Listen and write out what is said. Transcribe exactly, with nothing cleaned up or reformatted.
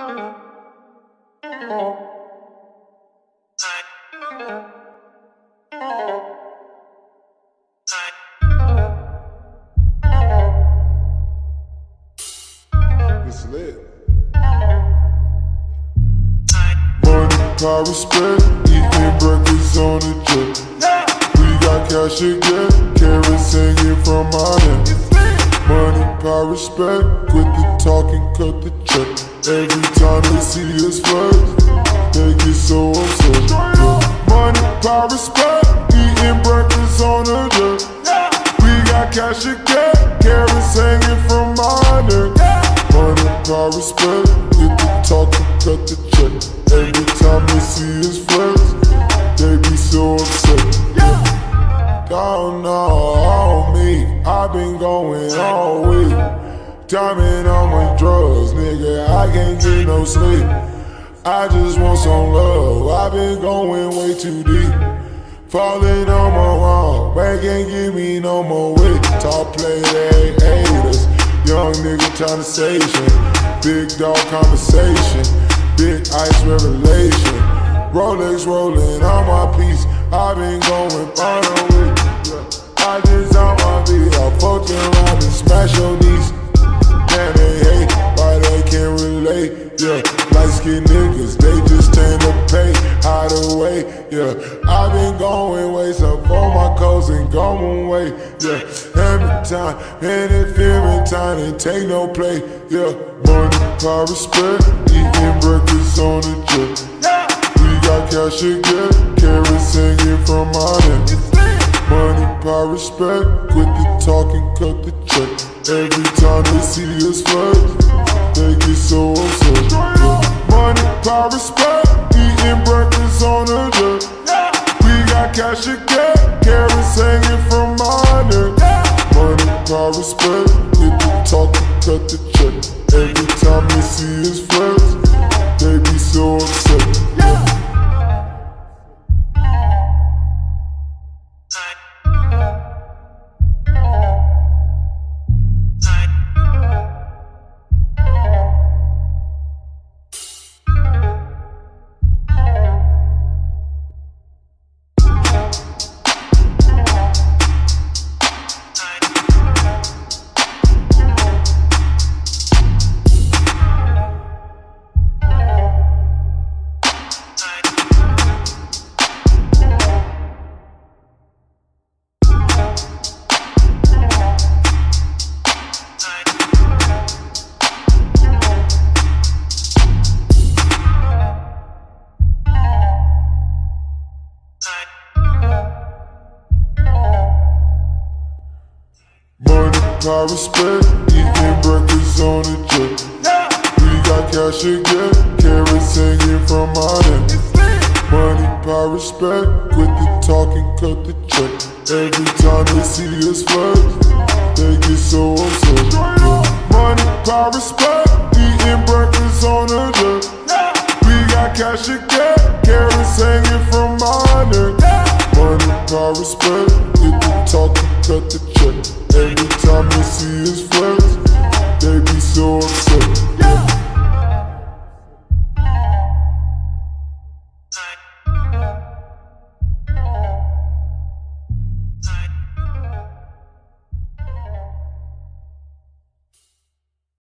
It's lit. Money, power, respect, eating breakfast on the jet. We got cash to get, carrots hanging from my hand. Money, power, respect, quit the talking, cut the check. Every time they see us flex, they get so upset. Money, power, respect, eating breakfast on the jet. We got cash to get, carrots hanging from my neck. Money, power, respect, get the talking, cut the check. Every time they see us flex, they be so upset. Don't know on me, I been going all week. Diamond on my drugs, nigga, I can't get no sleep. I just want some love, I been going way too deep. Falling on my wall, back can't give me no more weight. Top player haters, young nigga conversation, big dog conversation, big ice revelation. Rolex rolling on my piece, I been going far away. I just on my beat, I fucked around and smash your knees. Man, they hate, why they can't relate, yeah. Light skinned niggas, they just tend to pay, hide away, yeah. I been going way, so for my coats and going away, yeah. Every time, interfering time, and take no play, yeah. Money, power, respect, eating breakfast on the jet. We got cash to get, carrots hanging from my neck. Money, power, respect, quit the talking, cut the check. Every time they see us flex, they get so upset. Money, power, respect, eating breakfast on the jet. We got cash to get, carrots hanging from my neck. Money, power, respect, quit the talking, cut the check. Every time they see us flex, they be so upset. Money, power, respect, eating breakfast on the jet. We got cash to get, carrots hanging from my neck. Money, power, respect, quit the talking, cut the check. Every time they see us flex, they get so upset. Money, power, respect, eating breakfast on the jet. We got cash to get, carrots hanging from my neck. Money, power, respect, get the talking, cut the check. Every time they see us